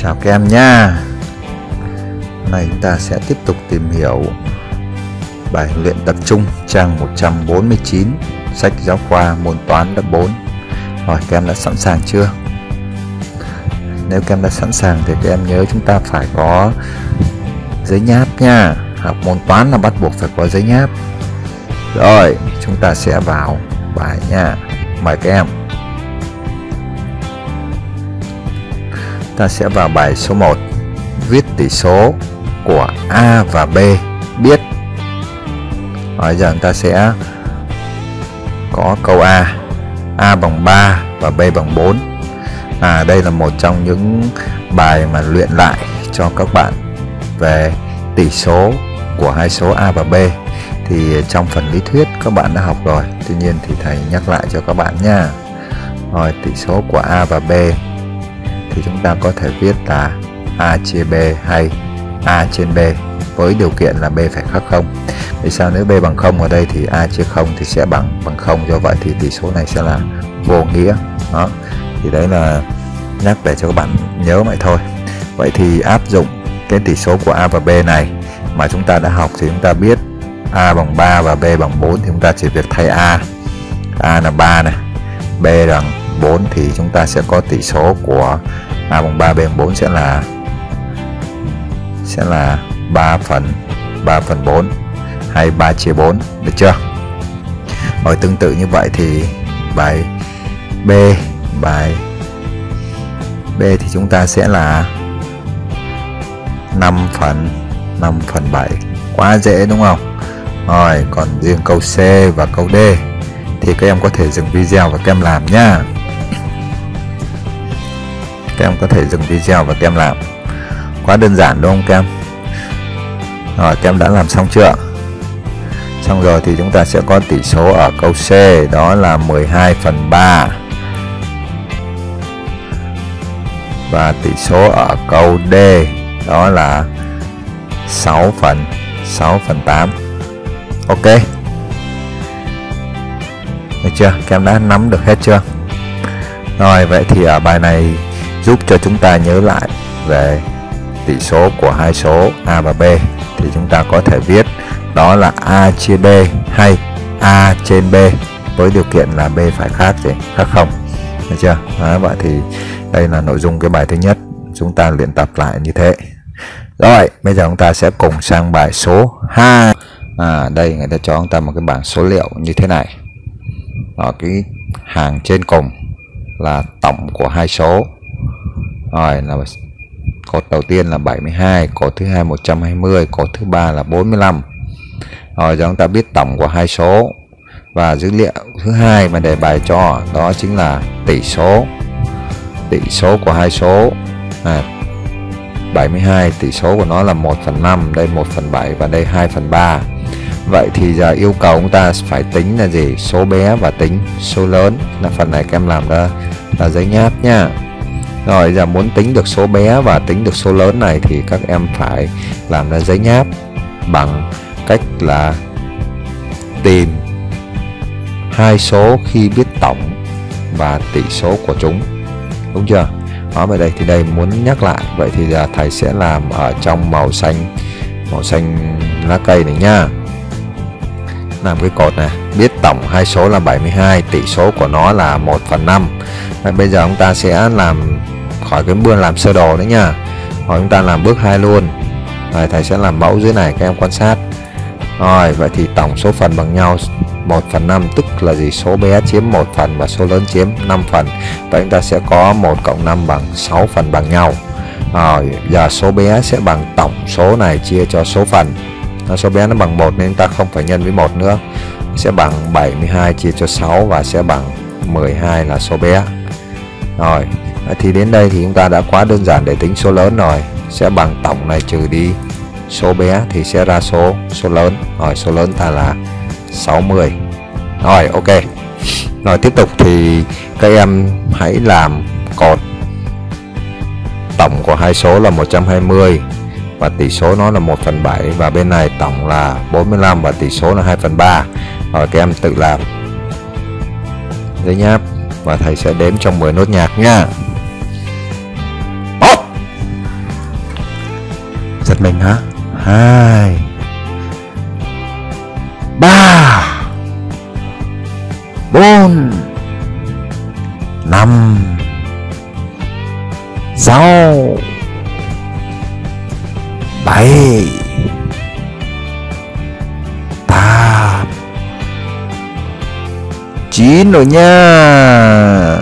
Chào các em nha. Hôm nay chúng ta sẽ tiếp tục tìm hiểu bài luyện tập trung trang 149 sách giáo khoa môn toán lớp 4. Rồi, các em đã sẵn sàng chưa? Nếu các em đã sẵn sàng thì các em nhớ chúng ta phải có giấy nháp nha. Học môn toán là bắt buộc phải có giấy nháp. Rồi, chúng ta sẽ vào bài nha. Mời các em. Ta sẽ vào bài số 1. Viết tỷ số của A và B biết. Bây giờ ta sẽ có câu A bằng 3 và B bằng 4. Đây là một trong những bài mà luyện lại cho các bạn về tỷ số của hai số A và B. Thì trong phần lý thuyết các bạn đã học rồi, tuy nhiên thì thầy nhắc lại cho các bạn nha. Rồi, tỷ số của A và B thì chúng ta có thể viết là A chia B hay A trên B với điều kiện là B phải khác 0. Vì sao? Nếu B bằng 0 ở đây thì A chia 0 thì sẽ bằng 0, do vậy thì tỷ số này sẽ là vô nghĩa. Đó, thì đấy là nhắc để cho các bạn nhớ vậy thôi. Vậy thì áp dụng cái tỷ số của A và B này mà chúng ta đã học thì chúng ta biết A bằng 3 và B bằng 4 thì chúng ta chỉ việc thay A là 3 này, B bằng 4 thì chúng ta sẽ có tỷ số của A bằng 3, B bằng 4 sẽ là 3 phần 4 hay 3 chia 4, được chưa? Rồi, tương tự như vậy thì bài B thì chúng ta sẽ là 5 phần 7. Quá dễ đúng không? Rồi, còn riêng câu C và câu D thì các em có thể dừng video và các em làm nhá. Các em có thể dừng video và các em làm. Quá đơn giản đúng không các em? Rồi, các em đã làm xong chưa? Xong rồi thì chúng ta sẽ có tỷ số ở câu C, đó là 12 phần 3. Và tỷ số ở câu D đó là 6 phần 8. Ok, được chưa? Các em đã nắm được hết chưa? Rồi, vậy thì ở bài này giúp cho chúng ta nhớ lại về tỷ số của hai số A và B thì chúng ta có thể viết đó là A chia B hay A trên B với điều kiện là B phải khác 0. Được chưa? Đó, vậy thì đây là nội dung cái bài thứ nhất, chúng ta luyện tập lại như thế. Rồi, bây giờ chúng ta sẽ cùng sang bài số 2. Đây người ta cho chúng ta một cái bảng số liệu như thế này. Ở cái hàng trên cùng là tổng của hai số. Rồi, là cột đầu tiên là 72, cột thứ hai 120, cột thứ ba là 45. Rồi, giờ chúng ta biết tổng của hai số. Và dữ liệu thứ hai mà đề bài cho đó chính là tỷ số. Tỷ số của hai số 72, tỷ số của nó là 1 phần 5, đây 1 phần 7 và đây 2 phần 3. Vậy thì giờ yêu cầu chúng ta phải tính là gì? Số bé và tính số lớn. Là phần này các em làm ra là giấy nháp nha. Rồi, giờ muốn tính được số bé và tính được số lớn này thì các em phải làm ra giấy nháp bằng cách là tìm hai số khi biết tổng và tỷ số của chúng. Đúng chưa? Đó, vậy đây thì đây muốn nhắc lại. Vậy thì giờ thầy sẽ làm ở trong màu xanh lá cây này nha. Làm cái cột này, biết tổng hai số là 72, tỷ số của nó là 1 phần 5. Vậy bây giờ chúng ta sẽ làm khỏi cái bước làm sơ đồ nữa nha. Rồi chúng ta làm bước 2 luôn. Rồi, thầy sẽ làm mẫu dưới này, các em quan sát. Rồi, vậy thì tổng số phần bằng nhau 1 phần 5, tức là gì? Số bé chiếm 1 phần và số lớn chiếm 5 phần. Vậy chúng ta sẽ có 1 cộng 5 bằng 6 phần bằng nhau. Rồi, giờ số bé sẽ bằng tổng số này chia cho số phần. Số bé nó bằng 1 nên chúng ta không phải nhân với 1 nữa. Sẽ bằng 72 chia cho 6 và sẽ bằng 12 là số bé. Rồi, thì đến đây thì chúng ta đã quá đơn giản để tính số lớn rồi. Sẽ bằng tổng này trừ đi số bé thì sẽ ra số lớn. Rồi, số lớn ta là 60. Rồi, ok. Rồi, tiếp tục thì các em hãy làm cột tổng của hai số là 120 và tỷ số nó là 1 phần 7, và bên này tổng là 45 và tỷ số là 2 phần 3. Rồi, các em tự làm giấy nháp và thầy sẽ đếm trong 10 nốt nhạc nha. 1 giật mình hả? 2 3 4 5 6 7 8 9 rồi nha.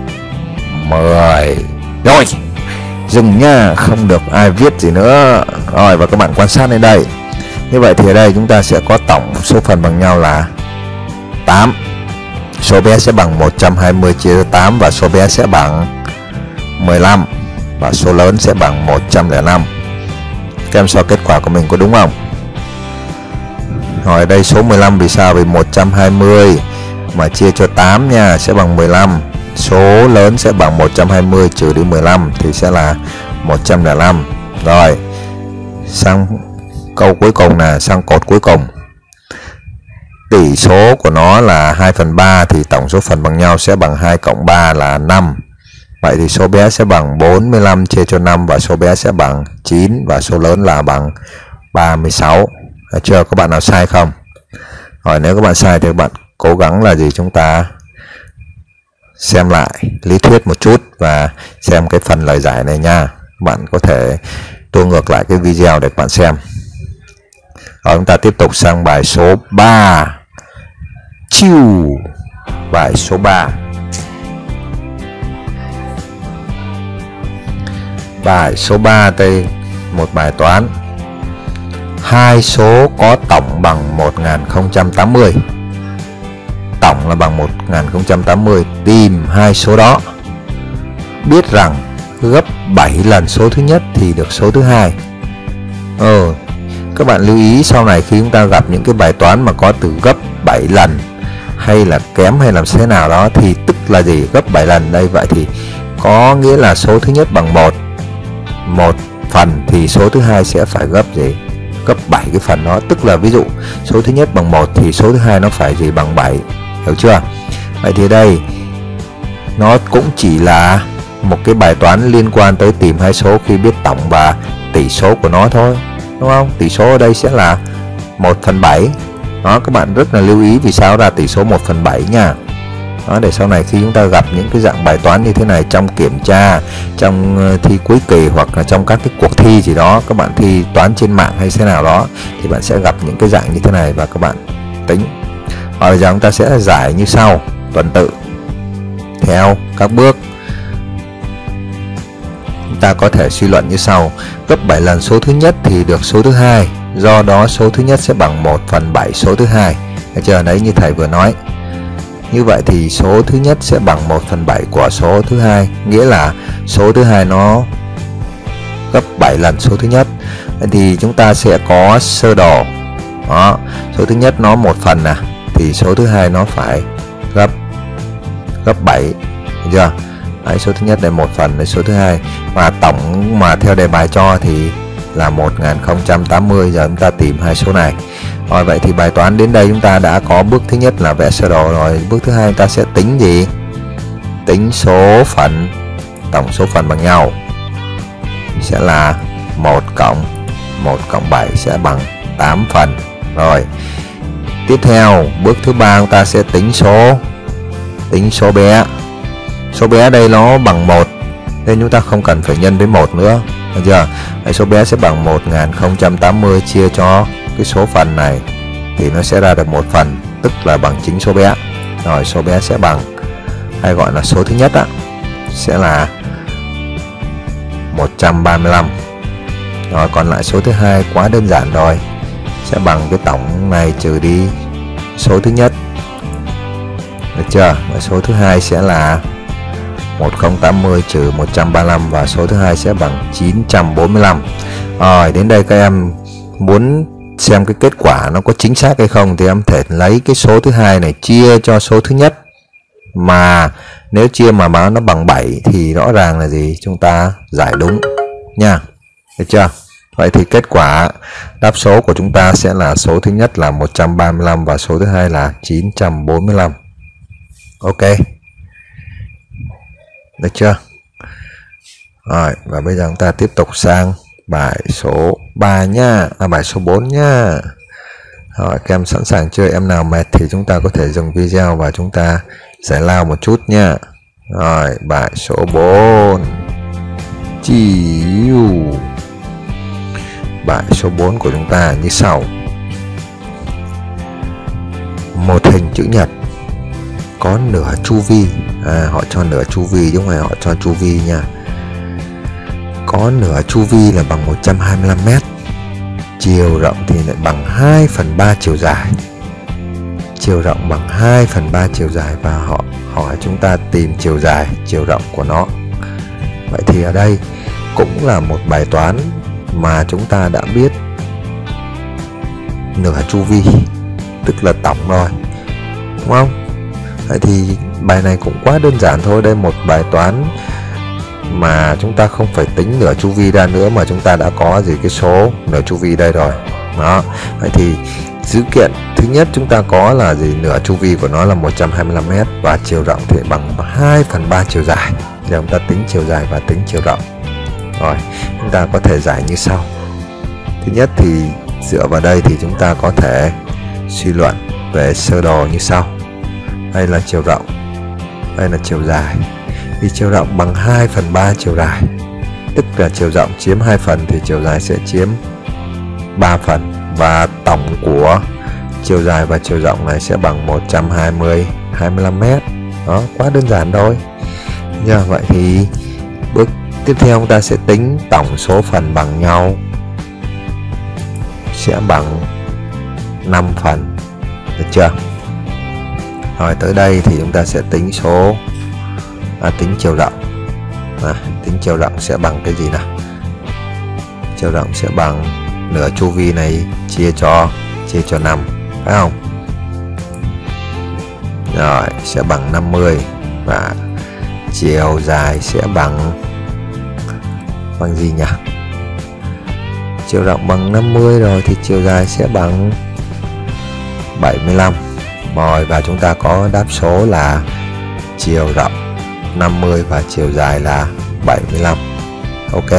10 rồi, dừng nha, không được ai viết gì nữa. Rồi, và các bạn quan sát lên đây. Như vậy thì ở đây chúng ta sẽ có tổng số phần bằng nhau là 8. Số bé sẽ bằng 120 chia cho 8 và số bé sẽ bằng 15 và số lớn sẽ bằng 105. Các em so kết quả của mình có đúng không? Rồi đây số 15 vì sao? Vì 120 mà chia cho 8 nha sẽ bằng 15. Số lớn sẽ bằng 120 trừ đi 15 thì sẽ là 105. Rồi, sang câu cuối cùng nè, sang cột cuối cùng. Tỷ số của nó là 2/3 thì tổng số phần bằng nhau sẽ bằng 2 cộng 3 là 5. Vậy thì số bé sẽ bằng 45 chia cho 5 và số bé sẽ bằng 9 và số lớn là bằng 36. Được chưa? Các bạn nào sai không? Rồi nếu các bạn sai thì các bạn cố gắng là gì? Chúng ta xem lại lý thuyết một chút và xem cái phần lời giải này nha. Bạn có thể tua ngược lại cái video để các bạn xem. Rồi chúng ta tiếp tục sang bài số 3. Chiu. Bài số 3. Bài số 3 đây một bài toán. Hai số có tổng bằng 1080. Tổng là bằng 1080. Tìm hai số đó. Biết rằng gấp 7 lần số thứ nhất thì được số thứ hai. Các bạn lưu ý sau này khi chúng ta gặp những cái bài toán mà có từ gấp 7 lần hay là kém hay làm thế nào đó thì tức là gì? Gấp 7 lần đây, vậy thì có nghĩa là số thứ nhất bằng 1 phần thì số thứ hai sẽ phải gấp gì? Gấp 7 cái phần đó. Tức là ví dụ số thứ nhất bằng 1 thì số thứ hai nó phải gì? Bằng 7. Hiểu chưa? Vậy thì đây nó cũng chỉ là một cái bài toán liên quan tới tìm hai số khi biết tổng và tỷ số của nó thôi, đúng không? Tỷ số ở đây sẽ là 1/7. Đó, các bạn rất là lưu ý vì sao ra tỷ số 1/7 nha. Đó, để sau này khi chúng ta gặp những cái dạng bài toán như thế này trong kiểm tra, trong thi cuối kỳ hoặc là trong các cái cuộc thi gì đó, các bạn thi toán trên mạng hay thế nào đó thì bạn sẽ gặp những cái dạng như thế này và các bạn tính. Và bây giờ chúng ta sẽ giải như sau, tuần tự theo các bước. Chúng ta có thể suy luận như sau: gấp 7 lần số thứ nhất thì được số thứ hai, do đó số thứ nhất sẽ bằng 1/7 số thứ hai. Được chưa? Đấy, như thầy vừa nói. Như vậy thì số thứ nhất sẽ bằng 1/7 của số thứ hai, nghĩa là số thứ hai nó gấp 7 lần số thứ nhất. Thì chúng ta sẽ có sơ đồ. Đó, số thứ nhất nó 1 phần nè, thì số thứ hai nó phải gấp 7. Được chưa? Đấy, số thứ nhất là 1 phần, đấy số thứ hai. Và tổng mà theo đề bài cho thì là 1080. Giờ chúng ta tìm hai số này. Rồi, vậy thì bài toán đến đây chúng ta đã có bước thứ nhất là vẽ sơ đồ rồi. Bước thứ hai chúng ta sẽ tính gì? Tính số phần, tổng số phần bằng nhau sẽ là 1 cộng 7 sẽ bằng 8 phần. Rồi, tiếp theo bước thứ ba chúng ta sẽ tính số bé. Số bé đây nó bằng 1 nên chúng ta không cần phải nhân với 1 nữa. Được chưa? Đấy, số bé sẽ bằng 1080 chia cho cái số phần này thì nó sẽ ra được 1 phần, tức là bằng chính số bé. Rồi, số bé sẽ bằng, hay gọi là số thứ nhất á, sẽ là 135. Rồi, còn lại số thứ hai quá đơn giản rồi, sẽ bằng cái tổng này trừ đi số thứ nhất. Được chưa? Và số thứ hai sẽ là 1080 trừ 135 và số thứ hai sẽ bằng 945. Rồi, đến đây các em muốn xem cái kết quả nó có chính xác hay không thì em thể lấy cái số thứ hai này chia cho số thứ nhất. Mà nếu chia mà nó bằng 7 thì rõ ràng là gì? Chúng ta giải đúng nha. Được chưa? Vậy thì kết quả đáp số của chúng ta sẽ là số thứ nhất là 135 và số thứ hai là 945. Ok. Được chưa? Rồi, và bây giờ chúng ta tiếp tục sang bài số 3 nha, bài số 4 nha. Rồi, các em sẵn sàng chưa? Em nào mệt thì chúng ta có thể dừng video và chúng ta giải lao một chút nha. Rồi, bài số 4. Chiu. Bài số 4 của chúng ta như sau. Một hình chữ nhật có nửa chu vi. Họ cho nửa chu vi chứ không phải họ cho chu vi nha. Có nửa chu vi là bằng 125 m. Chiều rộng thì lại bằng 2/3 chiều dài. Chiều rộng bằng 2/3 chiều dài và họ hỏi chúng ta tìm chiều dài, chiều rộng của nó. Vậy thì ở đây cũng là một bài toán mà chúng ta đã biết nửa chu vi, tức là tổng rồi, đúng không? Vậy thì bài này cũng quá đơn giản thôi. Đây một bài toán mà chúng ta không phải tính nửa chu vi ra nữa, mà chúng ta đã có cái số nửa chu vi đây rồi. Đó. Vậy thì dữ kiện thứ nhất chúng ta có là nửa chu vi của nó là 125 m và chiều rộng thì bằng 2/3 chiều dài. Giờ chúng ta tính chiều dài và tính chiều rộng. Rồi, chúng ta có thể giải như sau. Thứ nhất thì dựa vào đây thì chúng ta có thể suy luận về sơ đồ như sau. Đây là chiều rộng, đây là chiều dài. Vì chiều rộng bằng 2/3 chiều dài, tức là chiều rộng chiếm 2 phần thì chiều dài sẽ chiếm 3 phần. Và tổng của chiều dài và chiều rộng này sẽ bằng 125 m. Đó, quá đơn giản thôi. Vậy thì bước tiếp theo chúng ta sẽ tính tổng số phần bằng nhau sẽ bằng 5 phần. Được chưa? Rồi tới đây thì chúng ta sẽ tính tính chiều rộng. Tính chiều rộng sẽ bằng cái gì nào? Chiều rộng sẽ bằng nửa chu vi này chia cho 5, phải không? Rồi sẽ bằng 50 và chiều dài sẽ bằng gì nhỉ? Chiều rộng bằng 50 rồi thì chiều dài sẽ bằng 75. Rồi và chúng ta có đáp số là chiều rộng 50 và chiều dài là 75. Ok.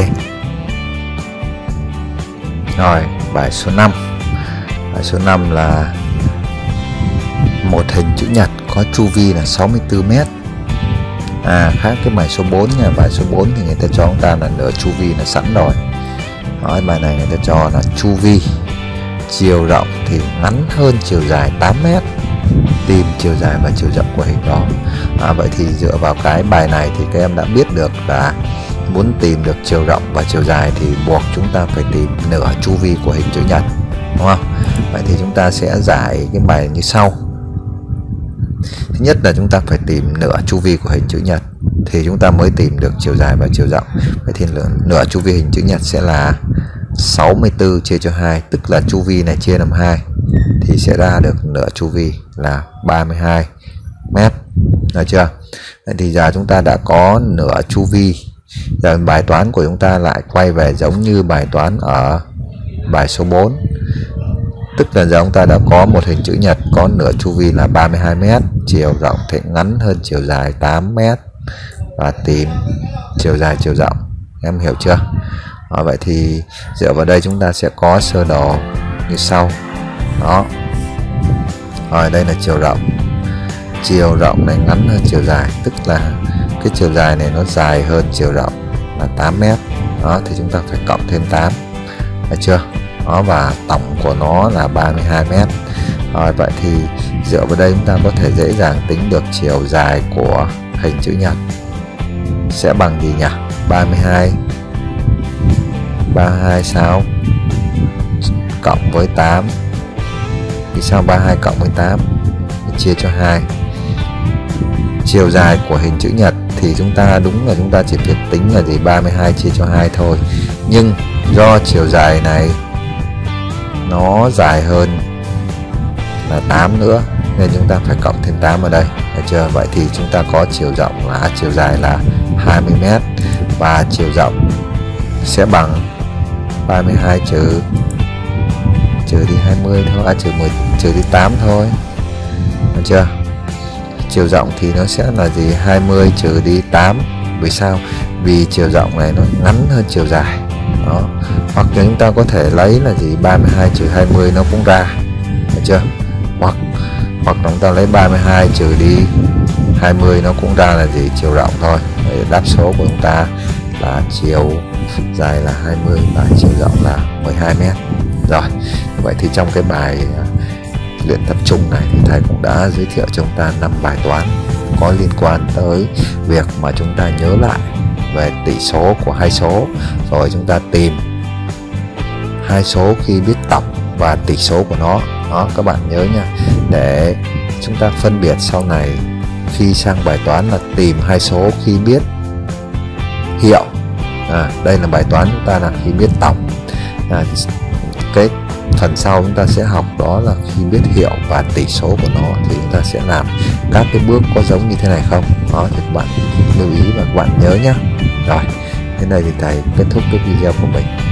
Rồi, bài số 5. Bài số 5 là một hình chữ nhật có chu vi là 64 m. Khác cái bài số 4 nha. Bài số 4 thì người ta cho chúng ta là nửa chu vi là sẵn rồi. Nói bài này người ta cho là chu vi, chiều rộng thì ngắn hơn chiều dài 8 m. Tìm chiều dài và chiều rộng của hình đó. Vậy thì dựa vào cái bài này thì các em đã biết được là muốn tìm được chiều rộng và chiều dài thì buộc chúng ta phải tìm nửa chu vi của hình chữ nhật, đúng không? Vậy thì chúng ta sẽ giải cái bài như sau. Thứ nhất là chúng ta phải tìm nửa chu vi của hình chữ nhật thì chúng ta mới tìm được chiều dài và chiều rộng. Vậy thì nửa chu vi hình chữ nhật sẽ là 64 chia cho 2, tức là chu vi này chia làm 2 thì sẽ ra được nửa chu vi là 32 m. Được chưa? Vậy thì giờ chúng ta đã có nửa chu vi. Giờ bài toán của chúng ta lại quay về giống như bài toán ở bài số 4. Tức là giờ chúng ta đã có một hình chữ nhật có nửa chu vi là 32 m, chiều rộng thì ngắn hơn chiều dài 8 m và tìm chiều dài chiều rộng. Em hiểu chưa? Vậy thì dựa vào đây chúng ta sẽ có sơ đồ như sau. Đó. Rồi đây là chiều rộng. Chiều rộng này ngắn hơn chiều dài, tức là cái chiều dài này nó dài hơn chiều rộng là 8 m. Đó thì chúng ta phải cộng thêm 8. Được chưa? Đó, và tổng của nó là 32 m. Rồi vậy thì dựa vào đây chúng ta có thể dễ dàng tính được chiều dài của hình chữ nhật sẽ bằng gì nhỉ? 32 sao? Cộng với 8. Vì sao 32 cộng với 8? Chia cho 2. Chiều dài của hình chữ nhật thì chúng ta đúng là chúng ta chỉ việc tính là 32 chia cho 2 thôi. Nhưng do chiều dài này nó dài hơn là 8 nữa nên chúng ta phải cộng thêm 8 ở đây. Được chưa? Vậy thì chúng ta có chiều dài là 20 m và chiều rộng sẽ bằng 32 trừ đi 20 thôi, trừ đi 8 thôi. Được chưa? Chiều rộng thì nó sẽ là 20 trừ đi 8. Vì sao? Vì chiều rộng này nó ngắn hơn chiều dài. Đó. Hoặc là chúng ta có thể lấy là gì 32 trừ 20 nó cũng ra, được chưa? Hoặc chúng ta lấy 32 trừ đi 20 nó cũng ra là gì, chiều rộng thôi. Vậy đáp số của chúng ta là chiều dài là 20 và chiều rộng là 12 mét. Rồi, vậy thì trong cái bài luyện tập trung này thì thầy cũng đã giới thiệu cho chúng ta 5 bài toán có liên quan tới việc mà chúng ta nhớ lại về tỷ số của hai số, rồi chúng ta tìm hai số khi biết tổng và tỷ số của nó. Đó, các bạn nhớ nha, để chúng ta phân biệt sau này khi sang bài toán là tìm hai số khi biết hiệu. Đây là bài toán chúng ta là khi biết tổng. Cái phần sau chúng ta sẽ học đó là khi biết hiệu và tỷ số của nó thì chúng ta sẽ làm các cái bước có giống như thế này không. Đó thì các bạn lưu ý và các bạn nhớ nhé. Rồi, đến đây thì thầy kết thúc cái video của mình.